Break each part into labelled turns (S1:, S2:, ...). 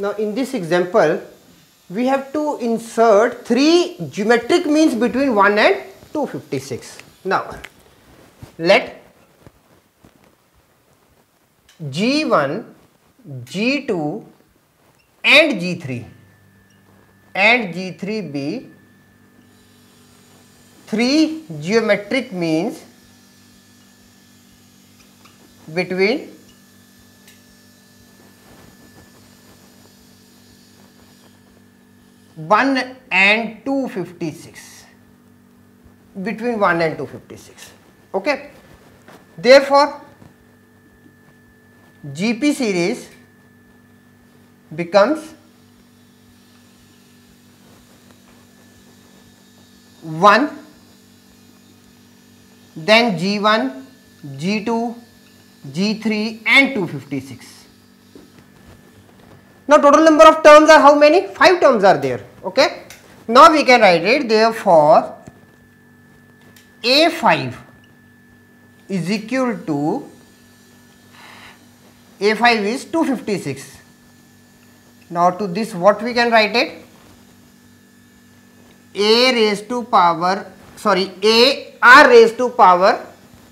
S1: Now in this example, we have to insert 3 geometric means between 1 and 256. Now let G1, G2 and G3 be 3 geometric means between 1 and 256, between 1 and 256. Okay. Therefore, GP series becomes 1, then G1, G2, G3 and 256. Now total number of terms are how many? 5 terms are there. Okay. Now we can write it, therefore A5 is equal to, A5 is 256. Now to this what we can write it? A raised to power, sorry, R raised to power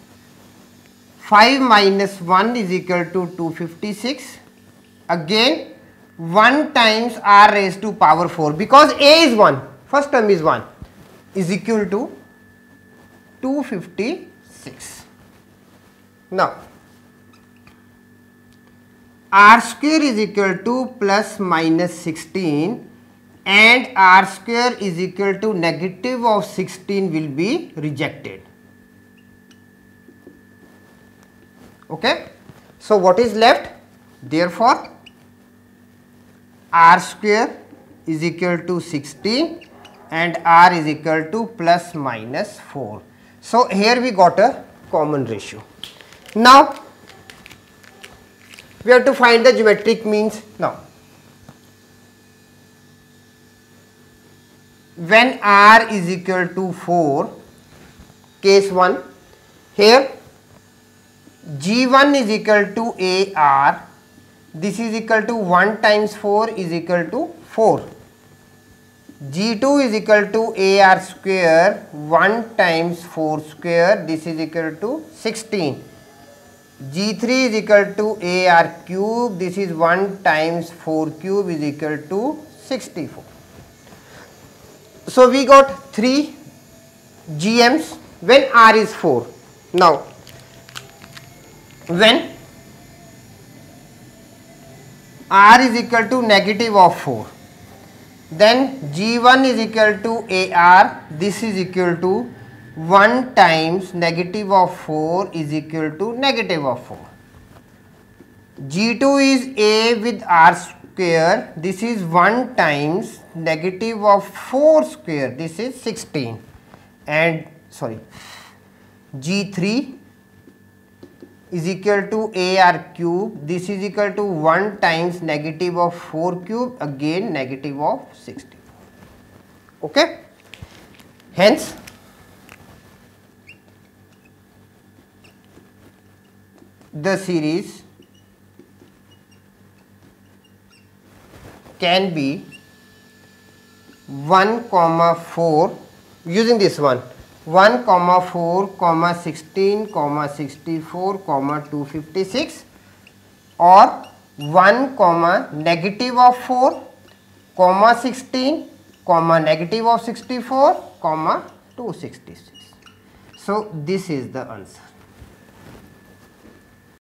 S1: 5 minus 1 is equal to 256. Again 1 times R raised to power 4, because A is 1, first term is 1, is equal to 256. Now R square is equal to plus minus 16 and R square is equal to negative of 16 will be rejected. Okay. So what is left? Therefore R square is equal to 16 and R is equal to plus minus 4. So here we got a common ratio. Now we have to find the geometric means. Now when R is equal to 4, case 1, here G1 is equal to AR, this is equal to 1 times 4 is equal to 4. G2 is equal to AR square 1 times 4 square, this is equal to 16. G3 is equal to AR cube, this is 1 times 4 cube is equal to 64. So we got 3 GMs when R is 4. Now when R is equal to negative of 4, then G1 is equal to AR, this is equal to 1 times negative of 4 is equal to negative of 4. G2 is A with R square, this is 1 times negative of 4 square, this is 16, and sorry, G3 is equal to AR cube, this is equal to 1 times negative of 4 cube, again negative of 64. Okay. Hence the series can be 1, 4 using this one, 1, 4, 16, 64, 256, or 1, negative of 4, 16, negative of 64, 266. So this is the answer.